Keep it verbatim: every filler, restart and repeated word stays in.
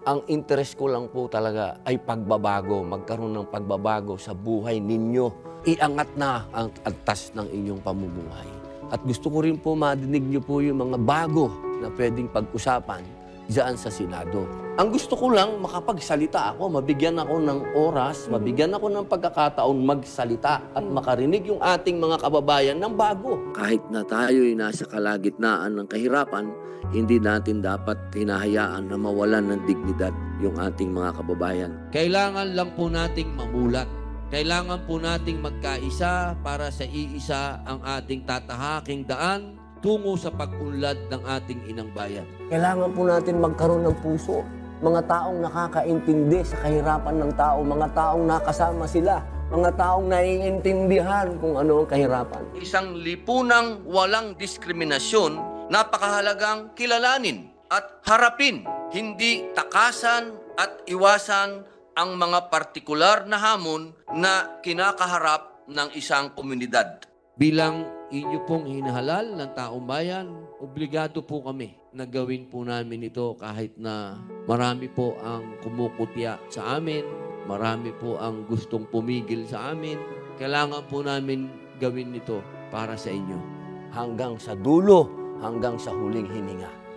Ang interest ko lang po talaga ay pagbabago, magkaroon ng pagbabago sa buhay ninyo. Iangat na ang antas ng inyong pamumuhay. At gusto ko rin po madinig niyo po yung mga bago na pwedeng pag-usapan diyan sa Senado. Ang gusto ko lang makapagsalita ako, mabigyan ako ng oras, mabigyan ako ng pagkakataon magsalita at makarinig yung ating mga kababayan ng bago. Kahit na tayo'y nasa kalagitnaan ng kahirapan, hindi natin dapat hinahayaan na mawalan ng dignidad yung ating mga kababayan. Kailangan lang po nating mamulat. Kailangan po nating magkaisa para sa iisa ang ating tatahaking daan tungo sa pag-unlad ng ating inang bayan. Kailangan po natin magkaroon ng puso. Mga taong nakakaintindi sa kahirapan ng tao, mga taong nakasama sila, mga taong naiintindihan kung ano ang kahirapan. Isang lipunang walang diskriminasyon, napakahalagang kilalanin at harapin, hindi takasan at iwasan ang mga partikular na hamon na kinakaharap ng isang komunidad. Bilang inyo pong hinahalal ng taong bayan, obligado po kami na gawin po namin ito kahit na marami po ang kumukutya sa amin, marami po ang gustong pumigil sa amin. Kailangan po namin gawin ito para sa inyo. Hanggang sa dulo, hanggang sa huling hininga.